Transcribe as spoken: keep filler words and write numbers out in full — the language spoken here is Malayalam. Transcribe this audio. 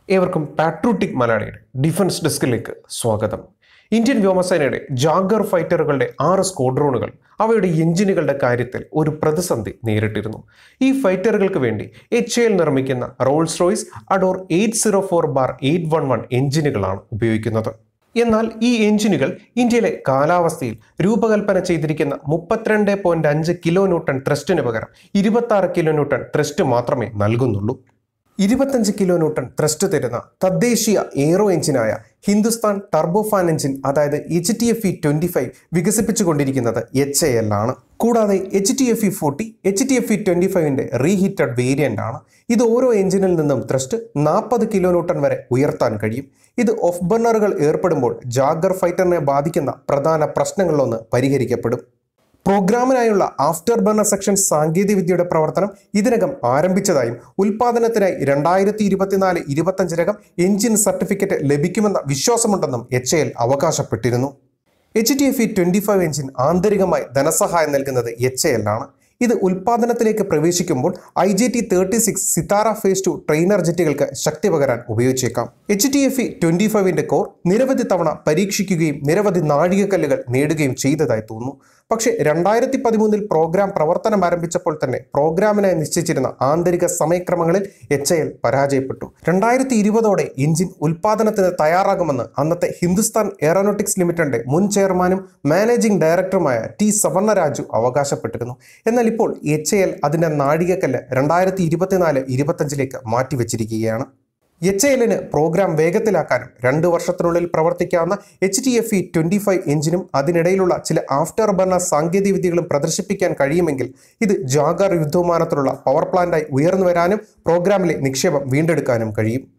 ഏവർക്കും പാട്രിയോട്ടിക് മലയാളിയുടെ ഡിഫൻസ് ഡെസ്കിലേക്ക് സ്വാഗതം. ഇന്ത്യൻ വ്യോമസേനയുടെ ജാഗർ ഫൈറ്ററുകളുടെ ആറ് സ്ക്വാഡ്രോണുകൾ അവയുടെ എഞ്ചിനുകളുടെ കാര്യത്തിൽ ഒരു പ്രതിസന്ധി നേരിട്ടിരുന്നു. ഈ ഫൈറ്ററുകൾക്ക് വേണ്ടി എച്ച് എ എൽ നിർമ്മിക്കുന്ന Rolls Royce Adour eight zero four bar eight one one എഞ്ചിനുകളാണ് ഉപയോഗിക്കുന്നത്. എന്നാൽ ഈ എഞ്ചിനുകൾ ഇന്ത്യയിലെ കാലാവസ്ഥയിൽ രൂപകൽപ്പന ചെയ്തിരിക്കുന്ന മുപ്പത്തിരണ്ട് പോയിന്റ് അഞ്ച് കിലോ ന്യൂട്ടൺ ത്രസ്റ്റിന് പകരം ഇരുപത്തി ആറ് കിലോ ന്യൂട്ടൺ ത്രസ്റ്റ് മാത്രമേ നൽകുന്നുള്ളൂ. ഇരുപത്തഞ്ച് കിലോ ന്യൂട്ടൺ ത്രസ്റ്റ് തരുന്ന തദ്ദേശീയ എയ്റോ എഞ്ചിനായ ഹിന്ദുസ്ഥാൻ ടർബോഫാൻ എഞ്ചിൻ അതായത് H T F E twenty five വികസിപ്പിച്ചുകൊണ്ടിരിക്കുന്നത് എച്ച് എ എൽ ആണ്. കൂടാതെ H T F E forty H T F E twenty ഫൈവിന്റെ റീഹീറ്റഡ് വേരിയന്റ് ആണ്. ഇത് ഓരോ എഞ്ചിനിൽ നിന്നും ത്രസ്റ്റ് നാൽപ്പത് കിലോ ന്യൂട്ടൺ വരെ ഉയർത്താൻ കഴിയും. ഇത് ഓഫ് ബർണറുകൾ ഏർപ്പെടുമ്പോൾ ജാഗർ ഫൈറ്ററിനെ ബാധിക്കുന്ന പ്രധാന പ്രശ്നങ്ങളിലൊന്ന് പരിഹരിക്കപ്പെടും. പ്രോഗ്രാമിനായുള്ള ആഫ്റ്റർ ബർണർ സെക്ഷൻ സാങ്കേതികവിദ്യയുടെ പ്രവർത്തനം ഇതിനകം ആരംഭിച്ചതായും ഉൽപാദനത്തിനായി രണ്ടായിരത്തി ഇരുപത്തിനാല് ഇരുപത്തഞ്ചിനകം എഞ്ചിൻ സർട്ടിഫിക്കറ്റ് ലഭിക്കുമെന്ന വിശ്വാസമുണ്ടെന്നും എച്ച് എ എൽ അവകാശപ്പെട്ടിരുന്നു. H T F E twenty five engine ആന്തരികമായി ധനസഹായം നൽകുന്നത് എച്ച് എ എൽ ആണ്. ഇത് ഉൽപാദനത്തിലേക്ക് പ്രവേശിക്കുമ്പോൾ I J T thirty six Sitara phase two trainer ജെറ്റുകൾക്ക് ശക്തി പകരാൻ ഉപയോഗിച്ചേക്കാം. H T F E twenty ഫൈവിന്റെ കോർ നിരവധി തവണ പരീക്ഷിക്കുകയും നിരവധി നാഴികക്കല്ലുകൾ നേടുകയും ചെയ്തതായി തോന്നുന്നു. പക്ഷേ രണ്ടായിരത്തി പതിമൂന്നിൽ പ്രോഗ്രാം പ്രവർത്തനം ആരംഭിച്ചപ്പോൾ തന്നെ പ്രോഗ്രാമിനായി നിശ്ചയിച്ചിരുന്ന ആന്തരിക സമയക്രമങ്ങളിൽ എച്ച് എ എൽ പരാജയപ്പെട്ടു. രണ്ടായിരത്തി ഇരുപതോടെ എഞ്ചിൻ ഉൽപാദനത്തിന് തയ്യാറാകുമെന്ന് അന്നത്തെ ഹിന്ദുസ്ഥാൻ എയറോനോട്ടിക്സ് ലിമിറ്റഡിന്റെ മുൻ ചെയർമാനും മാനേജിംഗ് ഡയറക്ടറുമായ ടി സവർണരാജു അവകാശപ്പെട്ടിരുന്നു. എന്നാൽ ഇപ്പോൾ എച്ച് എ എൽ അതിന്റെ നാഴികക്കല്ല് രണ്ടായിരത്തി ഇരുപത്തിനാല് ഇരുപത്തഞ്ചിലേക്ക് മാറ്റിവെച്ചിരിക്കുകയാണ്. എച്ച് എ എല്ലിന് പ്രോഗ്രാം വേഗത്തിലാക്കാനും രണ്ട് വർഷത്തിനുള്ളിൽ പ്രവർത്തിക്കാവുന്ന H T F E twenty five എഞ്ചിനും അതിനിടയിലുള്ള ചില ആഫ്റ്റർ ബർണർ സാങ്കേതിക വിദ്യകളും പ്രദർശിപ്പിക്കാൻ കഴിയുമെങ്കിൽ ഇത് ജാഗർ യുദ്ധവിമാനത്തിലുള്ള പവർ പ്ലാന്റായി ഉയർന്നു വരാനും പ്രോഗ്രാമിലെ നിക്ഷേപം വീണ്ടെടുക്കാനും കഴിയും.